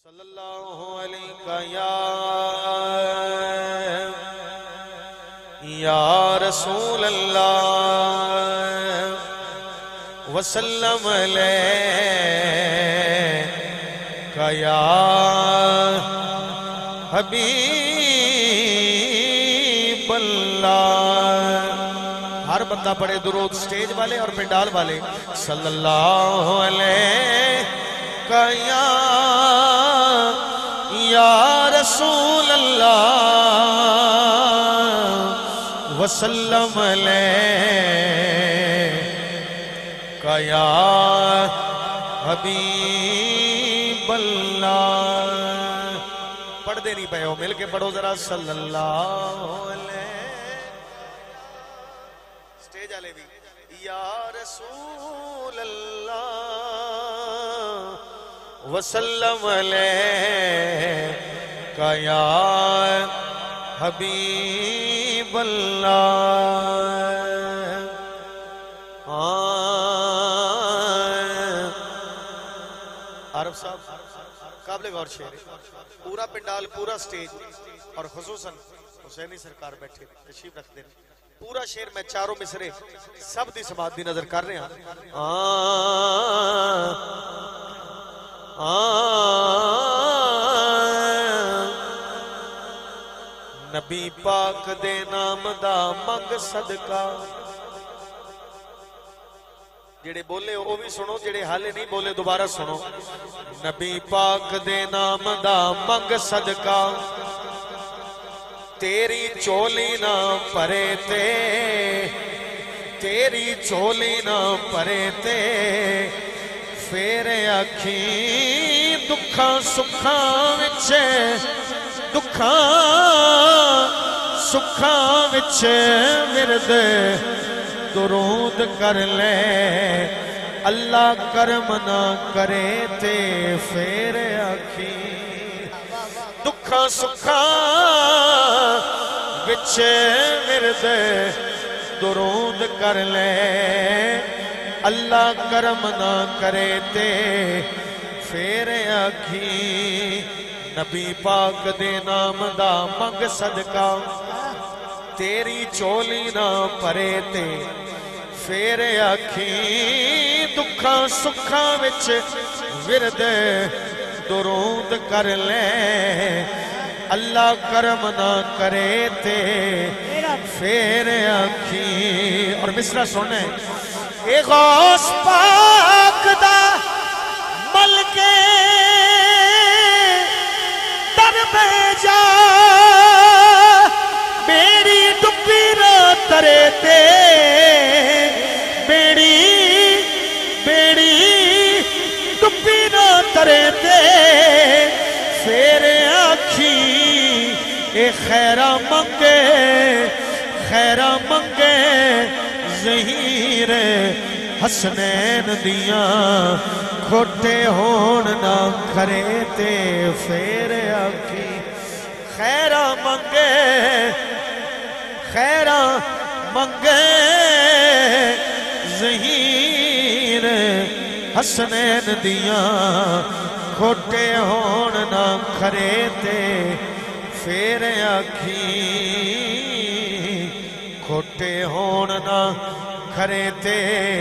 صلی اللہ علیہ یا رسول اللہ وسلم علیہ یا حبیب اللہ. ہر بندہ پڑھے درود، سٹیج والے اور پنڈال والے. صلی اللہ علیہ یا رسول اللہ وسلم علیہ یا حبیب اللہ. پڑھ دے نہیں پہ ہو، مل کے پڑھو ذرا. صلی اللہ علیہ سٹیج والے بھی یا رسول اللہ وسلم علیہ یا حبیب اللہ. عارف صاحب قابل غور شعر، پورا پنڈال، پورا سٹیج اور خصوصاً حسینی سرکار بیٹھے تشریف رکھتے ہیں. پورا شعر میں چاروں مصرے سب دی سماعت دی نظر کر رہے ہیں. نبی پاک دے نام دا منگ صدقہ. جڑے بولے وہ بھی سنو، جڑے حالے نہیں بولے دوبارہ سنو. نبی پاک دے نام دا منگ صدقہ، تیری چولی نہ پرے تے، تیری چولی نہ پرے تے. پھر اکھیں دکھاں سکھاں وچے، دکھاں سکھاں وچے ورد درود کر لے. اللہ کرم نہ کرے تے پھر اکھیں دکھاں سکھاں وچے ورد درود کر لے. اللہ کرم نہ کرے تے پھر آکھی. نبی پاک دے نام دا منگ صدقہ، تیری چولی نہ پرے تے پھر آکھی. دکھاں سکھاں وچ ورد درود کر لے. اللہ کرم نہ کرے تے پھر آکھی. اور مصرع سنے، اے غوث پاک دا ملکے در میں جا، بیڑی ڈبی نہ ترے تے، بیڑی ڈبی نہ ترے تے. پھر آکھی اے خیرہ منگے، خیرہ منگے ظہیر حسنین دیاں کھوٹے ہون نہ کھرے تے. پھر آکھی خیرہ منگے، خیرہ منگے ظہیر حسنین دیاں کھوٹے ہون نہ کھرے تے. پھر آکھی کھوٹے ہون نہ کھرے تے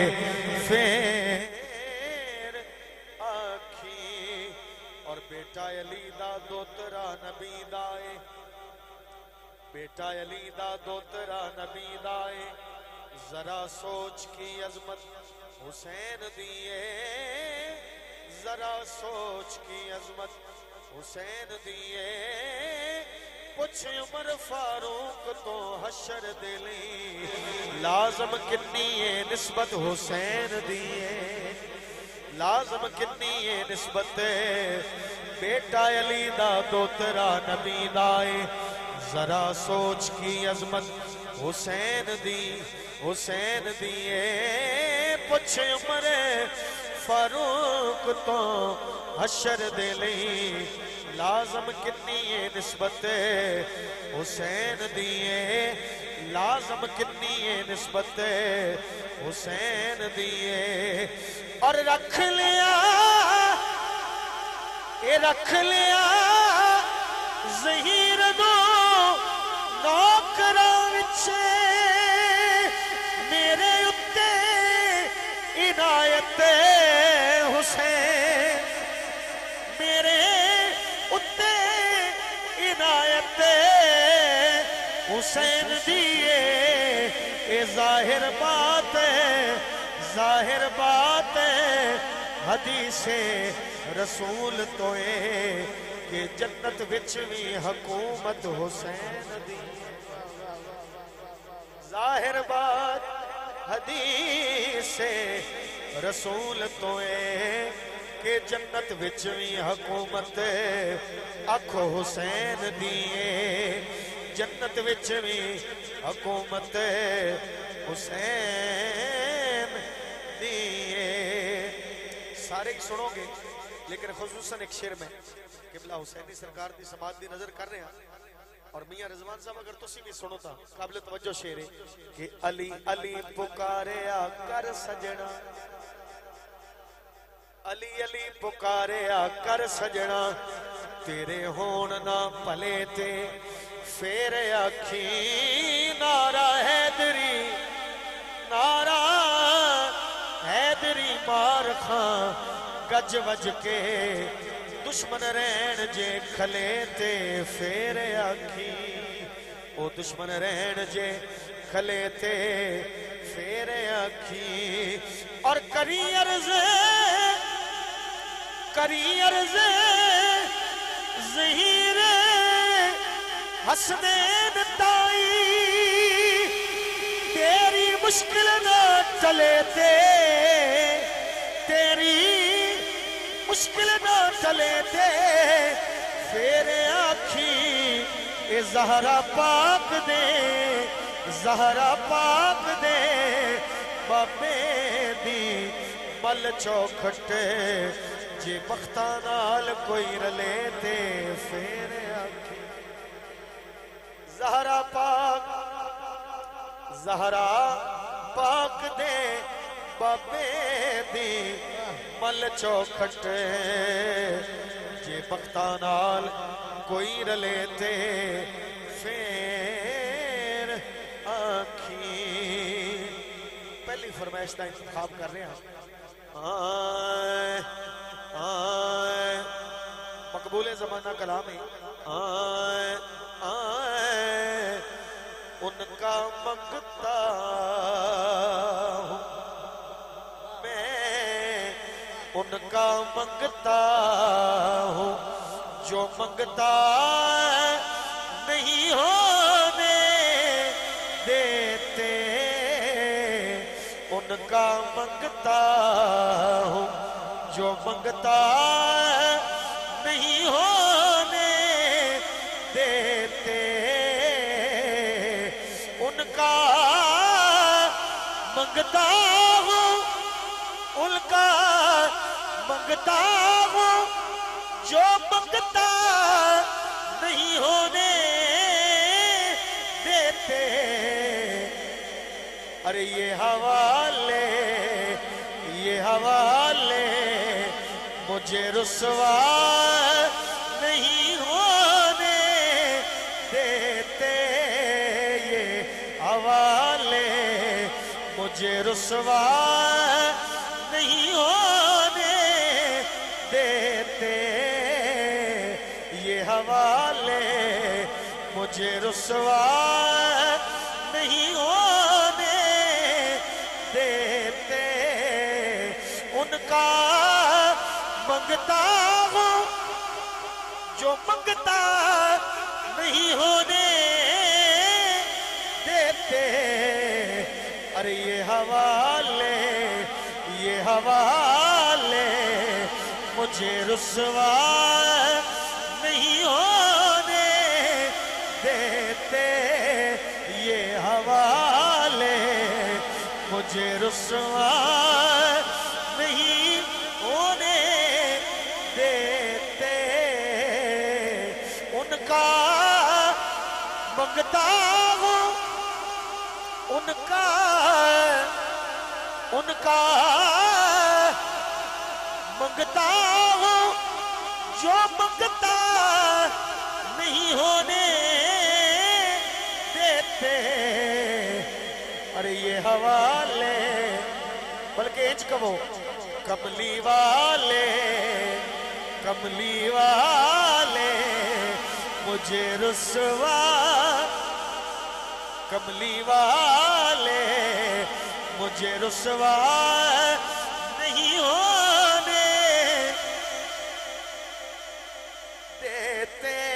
پھر آکھی. اور بیٹا علی دا دوترا نبی دائے، بیٹا علی دا دوترا نبی دائے. ذرا سوچ کی عظمت حسین دیئے، ذرا سوچ کی عظمت حسین دیئے. پوچھ عمر فاروق تو حشر دلی، لازم کنی ہے نسبت حسین دیئے، لازم کنی ہے نسبت. بیٹا علی دا دوترا نبی دائے. ذرا سوچ کی عظمت حسین دی، حسین دیئے. پوچھ عمر فاروق تو حشر دلی، لازم کنی ہے نسبت حسین دیئے، لازم کنی ہے نسبت حسین دیئے. اور رکھ لیا اے رکھ لیا ظہیر دو نوکراں وچے میرے اتے عنایت حسین میرے اتے عنایت حسین دیئے اے ظاہر بات حدیث رسول تو اے کہ جنت وچ بھی حکومت حسین دی ظاہر بات حدیث رسول تو اے کہ جنت وچ بھی حکومت اکھو حسین دیئے جنت وچ بھی حکومت حسین دیئے سارے ہی سنو گے لیکن خصوصاً ایک شعر میں قبلہ حسینی سرکار دی سماعت دی نظر کر رہے ہیں اور میاں رضوان صاحب اگر تسی بھی سنو تا قابل توجہ شعر ہے کہ علی علی پکاریا کر سجنا علی علی پکاریا کر سجنا تیرے ہون نہ پلے تے پھر آکھی نعرہ حیدری نعرہ حیدری مار خاں گج وج کے دشمن رہن جے کھلے تے پھر آکھی او دشمن رہن جے کھلے تے پھر آکھی اور کری عرض ظہیر حسنین تائی تیری مشکل نہ چلے تیری مشکل نہ چلے پھر آکھی اے زہرا پاک دے بابے دی مل چوکھٹ جے بختہ نال کوئی رلے تے پھر آکھی زہرا پاک دے بابے دی مل چوکھٹ جے بختہ نال کوئی رلے تے پھر آکھی پہلی فرمائش کا انتخاب کر رہے ہیں مقبول زمانہ کلام ہے ان کا منگتا ہوں میں ان کا منگتا ہوں جو منگتا نہیں ہونے دیتے ان کا منگتا ہوں جو منگتا نہیں ہونے دیتے ان کا منگتا ہوں ان کا منگتا ہوں جو منگتا نہیں ہونے دیتے ارے یہ حوالے مجھے رسوا نہیں ہونے دیتے یہ حوالے مجھے رسوا نہیں ہونے دیتے یہ حوالے مجھے رسوا نہیں ہونے دیتے ان کا منگتا ہوں جو منگتا نہیں ہونے دیتے ارے یہ حوالے مجھے رسوا نہیں ہونے دیتے یہ حوالے مجھے رسوا نہیں ہونے دیتے ان کا منگتا ہوں ان کا منگتا ہوں جو محتاج نہیں ہونے دیتے ارے یہ حوالے بلکہ انچ کہو کملی والے مجھے رسوا کملی والے مجھے رسوا نہیں ہونے دیتے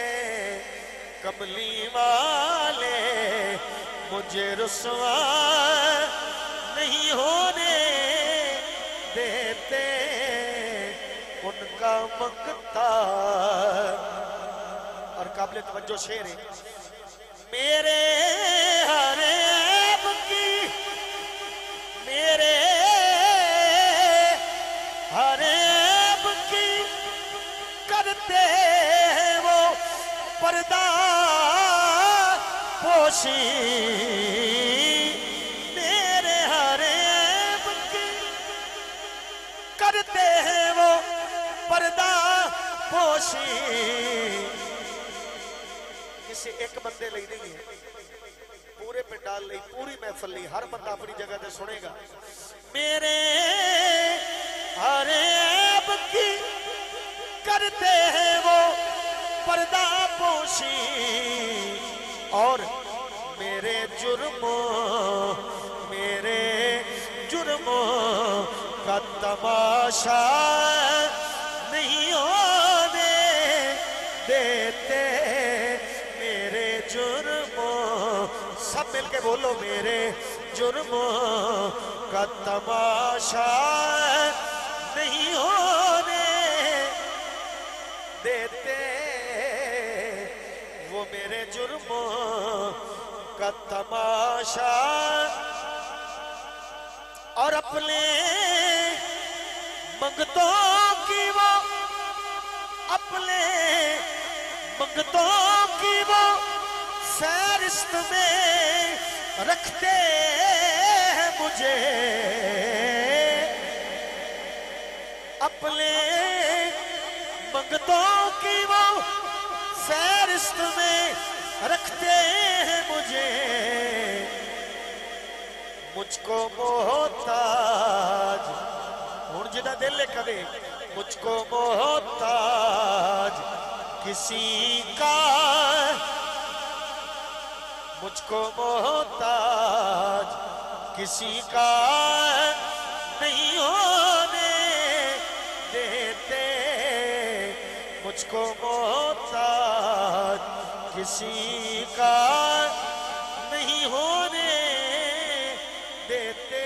کملی والے مجھے رسوا نہیں ہونے دیتے ان کا مقتا اور قابل توجہ شعر ہے میرے ہر عیب کی میرے ہر عیب کی کرتے ہیں وہ پردہ پوشی میرے ہر عیب کی کرتے ہیں وہ پردہ پوشی کسی ایک بندے لئی نہیں ہے پورے پنڈال لئی پوری محفل لئی ہر بندہ اپنی جگہ تے سنے گا میرے ہر عیب کی کرتے ہیں وہ پردہ پوشی اور میرے جرموں کا تماشا نہیں ہونے دیتے میرے جرموں سب مل کے بولو میرے جرموں کا تماشا نہیں ہونے دیتے وہ میرے جرموں کا تماشا اور اپنے منگتوں کی وہ اپنے منگتوں کی وہ فہرست میں رکھتے ہیں مجھے اپنے منگتوں کی وہ فہرست میں رکھتے ہیں مجھے مجھ کو محتاج ہن جدا دل لے کبھی مجھ کو محتاج کسی کا مجھ کو محتاج کسی کا نہیں ہونے دیتے مجھ کو محتاج کسی کا نہیں ہونے دیتے